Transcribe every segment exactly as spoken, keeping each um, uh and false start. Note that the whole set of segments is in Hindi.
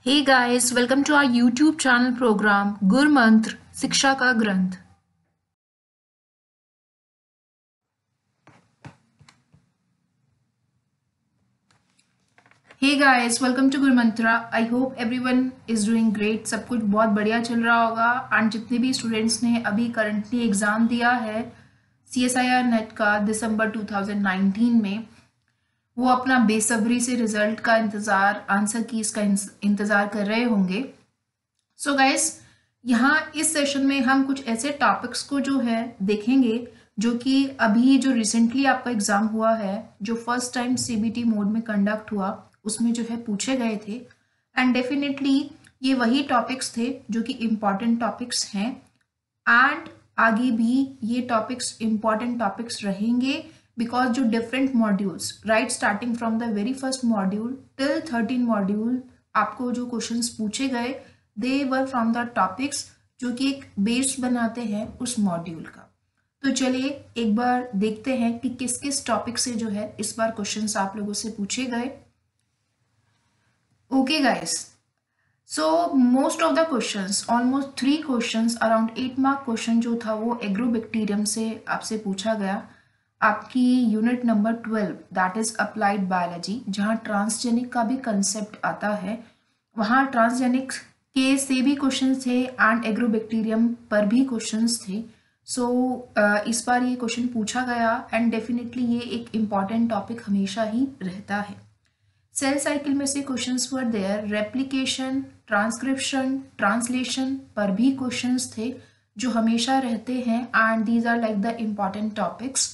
Hey guys, welcome to our YouTube channel program गुर मंत्र शिक्षा का ग्रंथ। Hey guys, welcome to गुर मंत्रा। I hope everyone is doing great। सब कुछ बहुत बढ़िया चल रहा होगा। एंड जितने भी स्टूडेंट्स ने अभी करंटली एग्जाम दिया है C S I R NET का दिसंबर टू थाउजेंड नाइनटीन में, वो अपना बेसब्री से रिजल्ट का इंतज़ार, आंसर कीज का इंतज़ार कर रहे होंगे। सो so गाइस, यहाँ इस सेशन में हम कुछ ऐसे टॉपिक्स को जो है देखेंगे जो कि अभी जो रिसेंटली आपका एग्जाम हुआ है, जो first time C B T mode में कंडक्ट हुआ, उसमें जो है पूछे गए थे। एंड डेफिनेटली ये वही टॉपिक्स थे जो कि इम्पॉर्टेंट टॉपिक्स हैं एंड आगे भी ये टॉपिक्स इम्पॉर्टेंट टॉपिक्स रहेंगे बिकॉज जो different modules right starting from the very first module till thirteen module आपको जो क्वेश्चंस पूछे गए they were from the topics जो कि एक बेस बनाते हैं उस मॉड्यूल का। तो चलिए एक बार देखते हैं कि किस किस टॉपिक से जो है इस बार क्वेश्चंस आप लोगों से पूछे गए। Okay guys, so most of the questions, almost three questions, around eight mark question जो था वो एग्रोबैक्टीरियम से आपसे पूछा गया। आपकी unit number twelve that is applied biology, जहाँ ट्रांसजेनिक का भी कंसेप्ट आता है, वहाँ ट्रांसजेनिक के से भी क्वेश्चन थे एंड एग्रोबैक्टीरियम पर भी क्वेश्चंस थे। सो so, uh, इस बार ये क्वेश्चन पूछा गया एंड डेफिनेटली ये एक इम्पॉर्टेंट टॉपिक हमेशा ही रहता है। सेल साइकिल में से questions were there, replication, transcription, translation पर भी क्वेश्चंस थे जो हमेशा रहते हैं and these are like the important topics.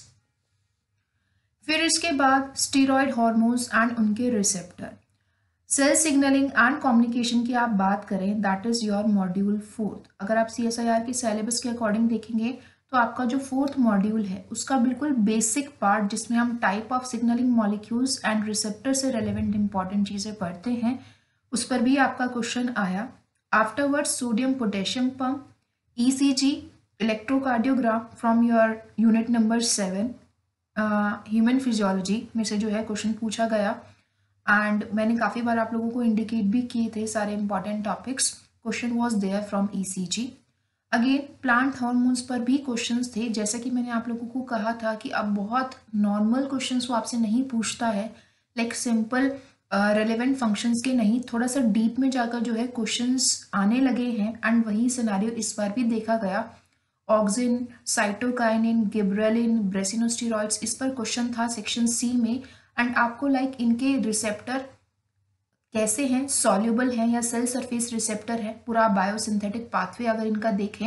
फिर इसके बाद स्टीरॉयड हार्मोन्स एंड उनके receptor, cell signalling and communication की आप बात करें that is your module fourth. अगर आप सी एस आई आर के सिलेबस के अकॉर्डिंग देखेंगे तो आपका जो फोर्थ मॉड्यूल है उसका बिल्कुल बेसिक पार्ट जिसमें हम type of signalling molecules and receptor से रेलेवेंट इंपॉर्टेंट चीज़ें पढ़ते हैं, उस पर भी आपका क्वेश्चन आया। Afterwards sodium potassium pump, E C G, electrocardiogram from your unit number seven, human physiology में से जो है क्वेश्चन पूछा गया एंड मैंने काफ़ी बार आप लोगों को इंडिकेट भी किए थे सारे important topics. Question was there from E C G. Again plant hormones पर भी क्वेश्चंस थे। जैसे कि मैंने आप लोगों को कहा था कि अब बहुत नॉर्मल क्वेश्चंस वो आपसे नहीं पूछता है, लाइक सिंपल रेलेवेंट फंक्शंस के नहीं, थोड़ा सा डीप में जाकर जो है क्वेश्चंस आने लगे हैं एंड वही सिनेरियो इस बार भी देखा गया। ऑक्सिन, साइटोकाइनिन, गिबरेलिन, ब्रेसिनोस्टेरॉइड्स, इस पर क्वेश्चन था सेक्शन सी में एंड आपको लाइक like, इनके रिसेप्टर कैसे हैं, सॉल्युबल हैं या सेल सरफेस रिसेप्टर है, पूरा बायोसिंथेटिक पाथवे अगर इनका देखें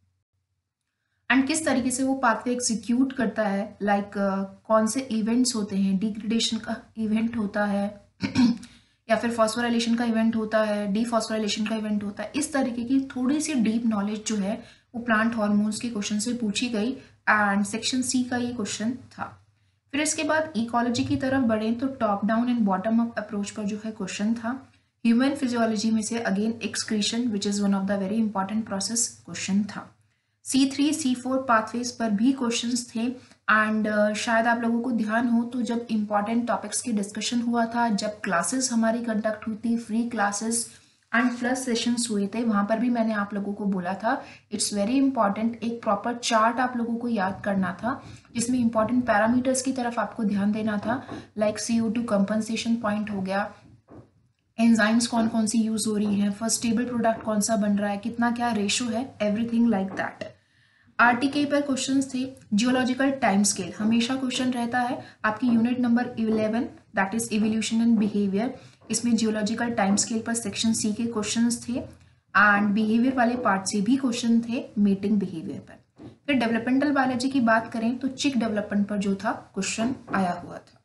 एंड किस तरीके से वो पाथवे एग्जीक्यूट करता है, लाइक like, uh, कौन से इवेंट्स होते हैं, डिग्रेडेशन का इवेंट होता है या फिर फॉस्फोराइलेशन का इवेंट होता है, डीफॉस्फोराइलेशन का इवेंट होता है, इस तरीके की थोड़ी सी डीप नॉलेज जो है वो प्लांट हार्मोन्स के क्वेश्चन से पूछी गई एंड सेक्शन सी का ये क्वेश्चन था। फिर इसके बाद इकोलॉजी की तरफ बढ़े तो top down and bottom up approach पर जो है क्वेश्चन था। ह्यूमन फिजियोलॉजी में से again excretion which is one of the very important process question था। C three C four pathways पर भी क्वेश्चंस थे एंड uh, शायद आप लोगों को ध्यान हो तो जब इम्पॉर्टेंट टॉपिक्स की डिस्कशन हुआ था, जब क्लासेस हमारी कंडक्ट हुई थी, free classes and plus sessions हुए थे, वहाँ पर भी मैंने आप लोगों को बोला था इट्स वेरी इंपॉर्टेंट एक प्रॉपर चार्ट आप लोगों को याद करना था जिसमें इंपॉर्टेंट पैरामीटर्स की तरफ आपको ध्यान देना था, like C O two compensation point हो गया, एंजाइम्स कौन कौन सी यूज हो रही हैं, फर्स्ट स्टेबल प्रोडक्ट कौन सा बन रहा है, कितना क्या रेशो है, everything like that. R T K पर क्वेश्चंस थे। जियोलॉजिकल टाइम स्केल हमेशा क्वेश्चन रहता है आपकी unit number eleven that is evolution and behaviour, इसमें जियोलॉजिकल टाइम स्केल पर सेक्शन सी के क्वेश्चंस थे एंड बिहेवियर वाले पार्ट से भी क्वेश्चन थे मेटिंग बिहेवियर पर। फिर डेवलपमेंटल बायोलॉजी की बात करें तो चिक डेवलपमेंट पर जो था क्वेश्चन आया हुआ था।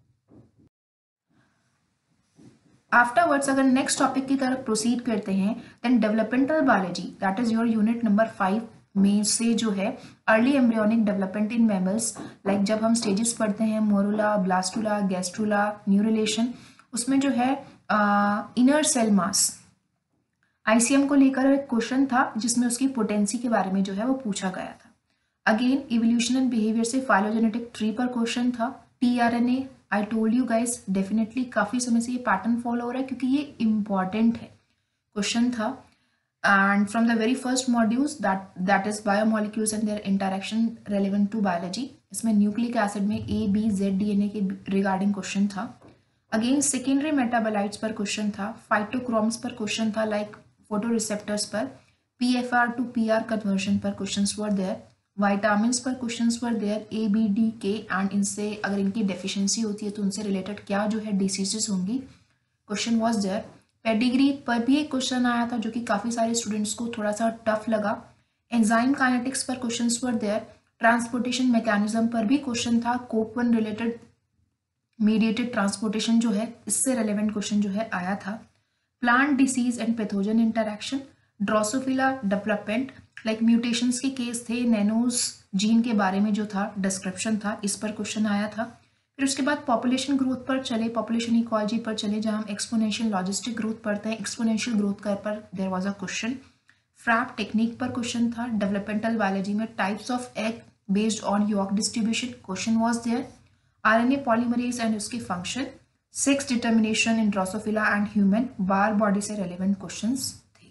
आफ्टरवर्ड्स अगर नेक्स्ट टॉपिक की तरफ प्रोसीड करते हैं then developmental biology that is your unit number five में से जो है early embryonic development in mammals, like जब हम स्टेजेस पढ़ते हैं मोरुला, ब्लास्टुला, गैस्ट्रुला, न्यूरिलेशन, उसमें जो है inner cell mass I C M को लेकर एक क्वेश्चन था जिसमें उसकी पोटेंसी के बारे में जो है वो पूछा गया था। अगेन इवोल्यूशन एंड बिहेवियर से फाइलोजेनेटिक ट्री पर क्वेश्चन था। T R N A, I told you guys definitely काफ़ी समय से ये पैटर्न फॉलो हो रहा है क्योंकि ये इम्पॉर्टेंट है। क्वेश्चन था, and from the very first modules that that is biomolecules and their interaction relevant to biology. इसमें न्यूक्लिक एसिड में ए बी जेड डीएनए के रिगार्डिंग क्वेश्चन था। अगेन सेकेंडरी मेटाबोलाइट्स पर क्वेश्चन था, फाइटोक्रोम्स पर क्वेश्चन था, लाइक फोटो रिसेप्टर्स पर, पीएफआर टू पीआर कन्वर्जन पर क्वेश्चंस वर देयर, विटामिन्स पर questions were there, A B D K and इनसे अगर इनकी डेफिशिएंसी होती है तो उनसे रिलेटेड क्या जो है डिसीजेस होंगी, क्वेश्चन वाज देयर। पेडिग्री पर भी एक क्वेश्चन आया था जो कि काफ़ी सारे स्टूडेंट्स को थोड़ा सा टफ लगा। एंजाइम काइनेटिक्स पर questions were there. Transportation mechanism पर भी क्वेश्चन था, कोप वन रिलेटेड मीडिएटेड ट्रांसपोर्टेशन जो है इससे रेलेवेंट क्वेश्चन जो है आया था। Plant disease and pathogen interaction, Drosophila development, like mutations के केस थे, नैनोज जीन के बारे में जो था डिस्क्रिप्शन था, इस पर क्वेश्चन आया था। फिर उसके बाद पॉपुलेशन ग्रोथ पर चले, पॉपुलेशन इक्वालिटी पर चले, जहां हम एक्सपोनेंशियल लॉजिस्टिक ग्रोथ पढ़ते हैं, एक्सपोनेंशियल ग्रोथ कर पर there was a question. FRAP technique पर क्वेश्चन था, डेवलपमेंटल बायोलॉजी में types of egg based on yolk distribution, question was there. RNA polymerase and उसके function, sex determination in Drosophila and human, Barr body से रेलेवेंट क्वेश्चंस थे।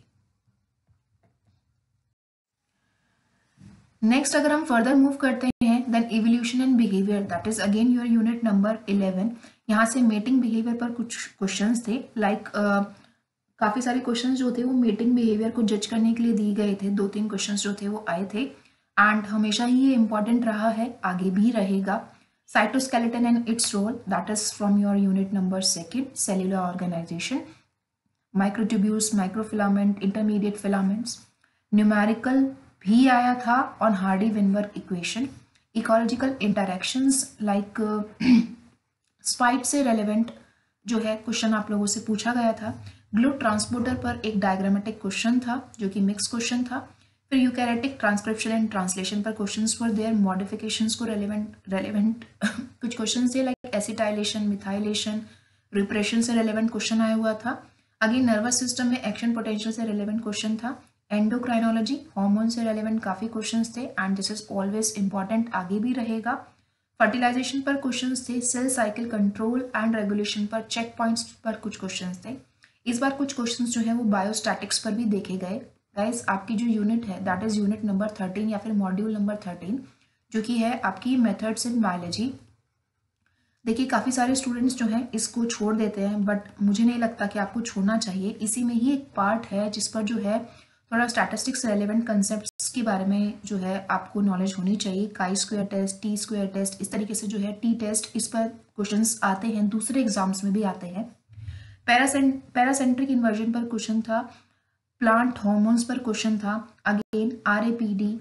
नेक्स्ट अगर हम फर्दर मूव करते हैं, then evolution and behaviour, that is again your unit number eleven. यहाँ से मेटिंग बिहेवियर पर कुछ क्वेश्चंस थे, लाइक like, uh, काफी सारे क्वेश्चंस जो थे वो मेटिंग बिहेवियर को जज करने के लिए दिए गए थे, दो तीन क्वेश्चंस जो थे वो आए थे, एंड हमेशा ही ये इंपॉर्टेंट रहा है, आगे भी रहेगा। Cytoskeleton and its role, that is from your unit number second, cellular organisation, microtubules, microfilament, intermediate filaments. Numerical भी आया था on Hardy Weinberg equation. Ecological interactions, like spite से रेलेवेंट जो है क्वेश्चन आप लोगों से पूछा गया था। ग्लूट ट्रांसपोर्टर पर एक डायग्रामेटिक क्वेश्चन था जो कि मिक्स क्वेश्चन था। फिर यूकैरियोटिक ट्रांसक्रिप्शन एंड ट्रांसलेशन पर क्वेश्चंस फॉर देयर मॉडिफिकेशंस को रेलेवेंट रेलेवेंट कुछ क्वेश्चन थे, लाइक एसिटाइलेशन, मिथाइलेशन, रिप्रेशन से रेलेवेंट क्वेश्चन आया हुआ था। अगेन नर्वस सिस्टम में एक्शन पोटेंशियल से रेलेवेंट क्वेश्चन था। एंडोक्राइनोलॉजी, हार्मोन से रेलेवेंट काफी क्वेश्चंस थे, and this is always important, आगे भी रहेगा। फर्टिलाइजेशन पर क्वेश्चंस थे। Cell cycle control and regulation पर, चेक पॉइंट्स पर कुछ क्वेश्चंस थे। इस बार कुछ क्वेश्चंस जो है वो बायोस्टैटिक्स पर भी देखे गए। गाइस आपकी जो यूनिट है that is unit number thirteen या फिर मॉड्यूल नंबर थर्टीन, जो कि है आपकी मेथड्स इन बायोलॉजी। देखिए काफ़ी सारे स्टूडेंट्स जो हैं इसको छोड़ देते हैं, बट मुझे नहीं लगता कि आपको छोड़ना चाहिए। इसी में ही एक पार्ट है जिस पर जो है थोड़ा स्टैटिस्टिक्स रेलेवेंट कंसेप्ट्स के बारे में जो है आपको नॉलेज होनी चाहिए। Chi square test, T square test, इस तरीके से जो है टी टेस्ट, इस पर क्वेश्चंस आते हैं, दूसरे एग्जाम्स में भी आते हैं। पैरासेंट पैरासेंट्रिक इन्वर्जन पर क्वेश्चन था। प्लांट हार्मोन्स पर क्वेश्चन था। Again R A P D,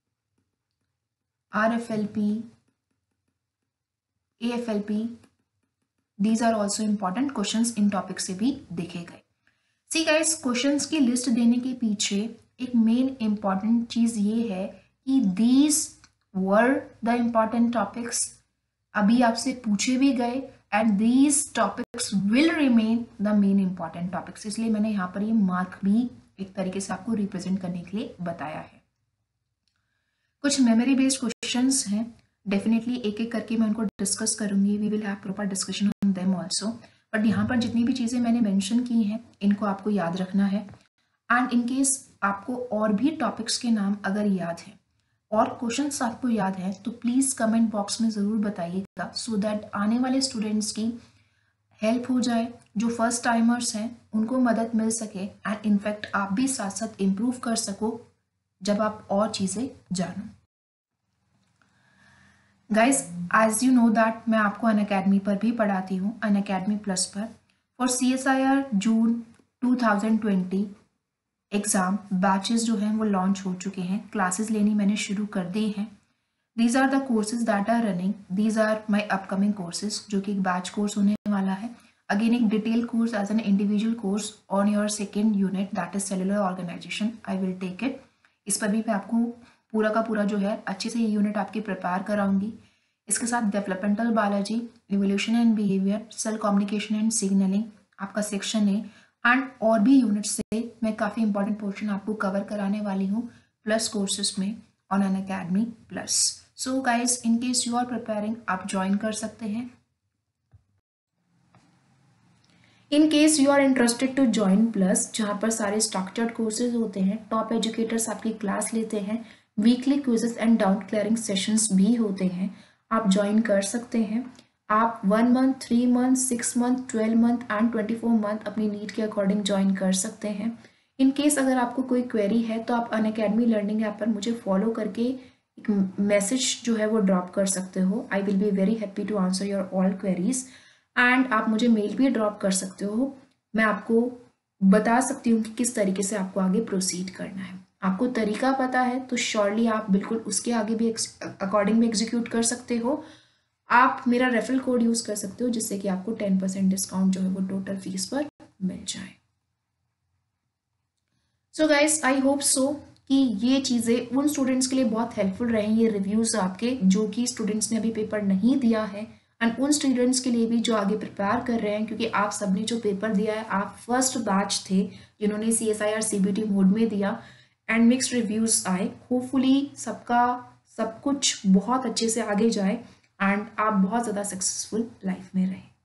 R F L P, A F L P, these are also important questions, इन टॉपिक से भी देखे गए। सी गाइस, क्वेश्चंस की लिस्ट देने के पीछे एक मेन इंपॉर्टेंट चीज ये है कि these were the important topics, अभी आपसे पूछे भी गए, and these topics will remain the main important topics. इसलिए मैंने यहाँ पर ये मार्क भी एक तरीके से आपको रिप्रेजेंट करने के लिए बताया है। कुछ मेमोरी बेस्ड क्वेश्चंस हैं, डेफिनेटली एक एक करके मैं उनको डिस्कस करूंगी, we will have proper discussion on them also. But यहाँ पर जितनी भी चीज़ें मैंने मेंशन की हैं इनको आपको याद रखना है, एंड इन केस आपको और भी टॉपिक्स के नाम अगर याद हैं और क्वेश्चंस आपको याद हैं तो प्लीज़ कमेंट बॉक्स में ज़रूर बताइएगा, सो दैट आने वाले स्टूडेंट्स की हेल्प हो जाए, जो फर्स्ट टाइमर्स हैं उनको मदद मिल सके, एंड इनफैक्ट आप भी साथ साथ इम्प्रूव कर सको जब आप और चीज़ें जानो। Guys as you know that मैं आपको अनअकैडमी पर भी पढ़ाती हूँ, अनअकैडमी प्लस पर। For C S I R June two thousand twenty exam batches जो हैं वो लॉन्च हो चुके हैं, क्लासेस लेनी मैंने शुरू कर दी हैं। These are the courses that are running, these are my upcoming courses, जो कि एक बैच कोर्स होने वाला है। अगेन एक detail course as an individual course on your second unit that is cellular organisation, I will take it. इस पर भी मैं आपको पूरा का पूरा जो है अच्छे से ये यूनिट आपकी प्रिपेयर कराऊंगी। इसके साथ developmental biology, evolution and behaviour, cell communication and signalling आपका सेक्शन है, एंड और भी यूनिट से मैं काफ़ी इंपॉर्टेंट पोर्शन आपको कवर कराने वाली हूँ प्लस कोर्सेज में on Unacademy plus. So guys in case you are preparing, आप ज्वाइन कर सकते हैं। In case you are interested to join plus, जहाँ पर सारे स्ट्रक्चर्ड कोर्सेज होते हैं, टॉप एजुकेटर्स आपकी क्लास लेते हैं, weekly quizzes and doubt clearing sessions भी होते हैं, आप ज्वाइन कर सकते हैं। आप one month, three month, six month, twelve month and twenty four month अपनी नीड के अकॉर्डिंग ज्वाइन कर सकते हैं। इन केस अगर आपको कोई क्वेरी है तो आप अनअकैडमी लर्निंग ऐप पर मुझे फॉलो करके एक मैसेज जो है वो ड्रॉप कर सकते हो। I will be very happy to answer your all queries. And आप मुझे मेल भी ड्रॉप कर सकते हो, मैं आपको बता सकती हूँ कि किस तरीके से आपको आगे प्रोसीड करना है। आपको तरीका पता है तो श्योरली आप बिल्कुल उसके आगे भी अकॉर्डिंग में एग्जीक्यूट कर सकते हो। आप मेरा रेफरल कोड यूज़ कर सकते हो जिससे कि आपको टेन परसेंट डिस्काउंट जो है वो टोटल फीस पर मिल जाए। So guys, I hope so कि ये चीज़ें उन स्टूडेंट्स के लिए बहुत हेल्पफुल रहें, ये रिव्यूज़ आपके, जो कि स्टूडेंट्स ने अभी पेपर नहीं दिया है, एंड उन स्टूडेंट्स के लिए भी जो आगे प्रिपेयर कर रहे हैं, क्योंकि आप सबने जो पेपर दिया है आप फर्स्ट बैच थे जिन्होंने C S I R C B T mode में दिया, एंड मिक्स्ड रिव्यूज़ आए। होपफुली सबका सब कुछ बहुत अच्छे से आगे जाए एंड आप बहुत ज़्यादा सक्सेसफुल लाइफ में रहें।